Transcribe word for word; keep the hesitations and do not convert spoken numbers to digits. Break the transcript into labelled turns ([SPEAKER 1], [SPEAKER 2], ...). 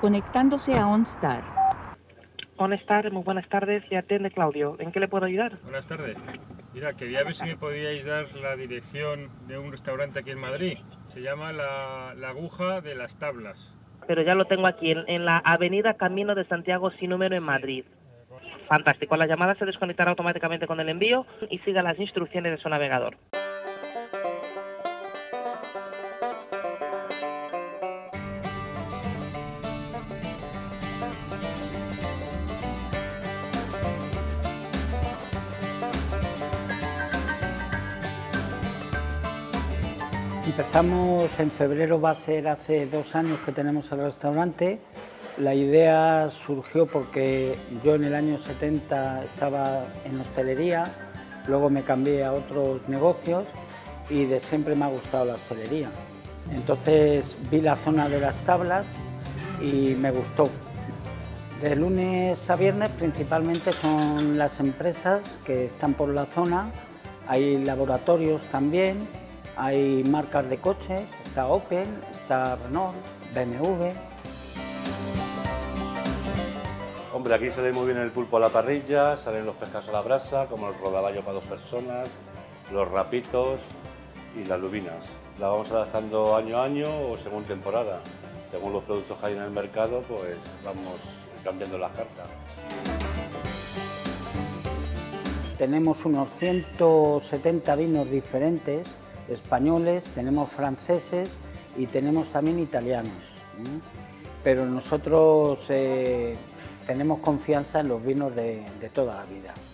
[SPEAKER 1] Conectándose a OnStar.
[SPEAKER 2] OnStar, muy buenas tardes, y atiende Claudio. ¿En qué le puedo ayudar?
[SPEAKER 3] Buenas tardes. Mira, quería ver si me podíais dar la dirección de un restaurante aquí en Madrid. Se llama La, la Aguja de las Tablas.
[SPEAKER 2] Pero ya lo tengo aquí, en, en la avenida Camino de Santiago sin número en
[SPEAKER 3] Sí.
[SPEAKER 2] Madrid. Fantástico, la llamada se desconectará automáticamente con el envío y siga las instrucciones de su navegador.
[SPEAKER 4] Empezamos en febrero, va a ser hace dos años que tenemos el restaurante. La idea surgió porque yo en el año setenta estaba en hostelería, luego me cambié a otros negocios y de siempre me ha gustado la hostelería. Entonces vi la zona de las Tablas y me gustó. De lunes a viernes principalmente son las empresas que están por la zona, hay laboratorios también, hay marcas de coches, está Opel, está Renault, B M W.
[SPEAKER 5] Hombre, aquí sale muy bien el pulpo a la parrilla, salen los pescados a la brasa, como los rodaballos para dos personas, los rapitos y las lubinas. La vamos adaptando año a año o según temporada. Según los productos que hay en el mercado, pues vamos cambiando las cartas.
[SPEAKER 4] Tenemos unos ciento setenta vinos diferentes, españoles, tenemos franceses y tenemos también italianos. ¿eh? Pero nosotros eh, tenemos confianza en los vinos de, de toda la vida.